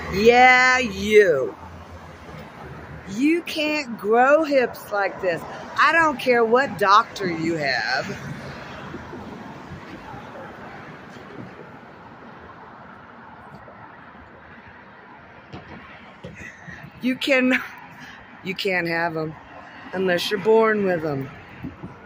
Yeah, you. You can't grow hips like this. I don't care what doctor you have. You can't have them unless you're born with them.